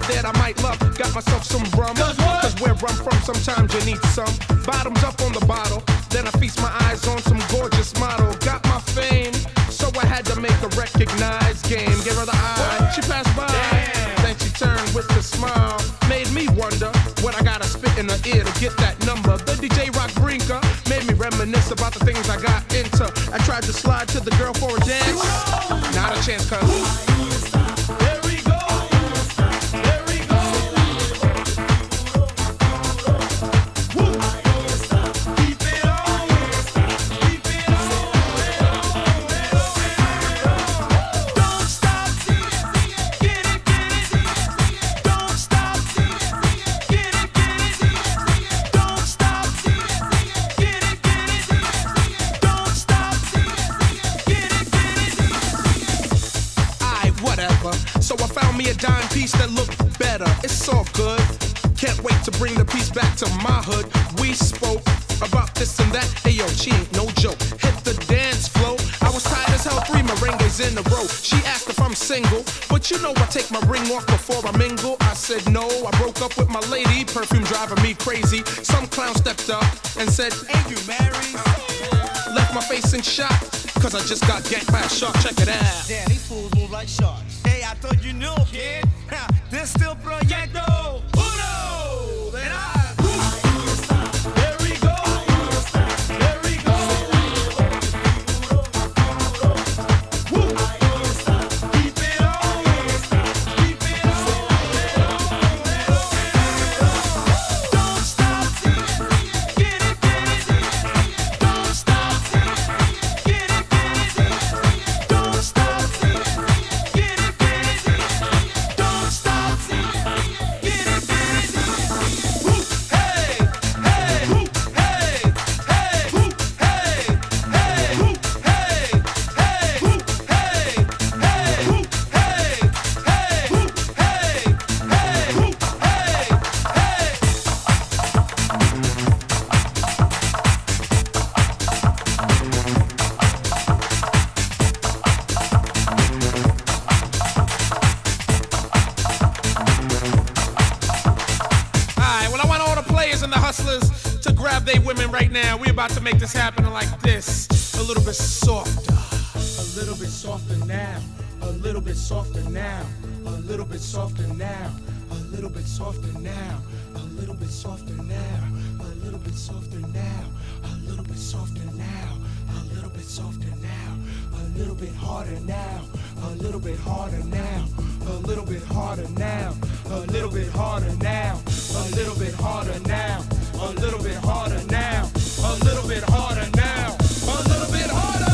that I might love. Got myself some rum. Cause where I'm from, sometimes you need some. Bottoms up on the bottle. Then I feast my eyes on some gorgeous model. Got my fame, so I had to make a recognized game. Gave her the eye, she passed by. Then she turned with a smile. Made me wonder what I gotta spit in her ear to get that number. The DJ Rock Brinker made me reminisce about the things I got into. I tried to slide to the girl for a dance. Not a chance, cuz. So I found me a dime piece that looked better. It's all good. Can't wait to bring the piece back to my hood. We spoke about this and that. Hey yo, she ain't no joke. Hit the dance flow. I was tired as hell, 3 merengues in a row. She asked if I'm single, but you know I take my ring off before I mingle. I said no, I broke up with my lady. Perfume driving me crazy. Some clown stepped up and said, ain't you married? Left my face in shock, cause I just got ganked by a shark. Check it out. Damn, these fools move like sharks. Hey, I thought you knew, kid. This still Proyecto Uno. Then there we go. There we go. Woo. Keep it on. Keep it on. Don't stop. Get it, get it. Don't stop. Get it, get it. Don't stop. And the hustlers to grab they women right now. We about to make this happen like this. A little bit softer. A little bit softer now. A little bit softer now. A little bit softer now. A little bit softer now. A little bit softer now. A little bit softer now. A little bit softer now. A little bit softer now. A little bit harder now. A little bit harder now. A little bit harder now. A little bit harder now. A little bit harder now. A little bit harder now. A little bit harder now. A little bit harder.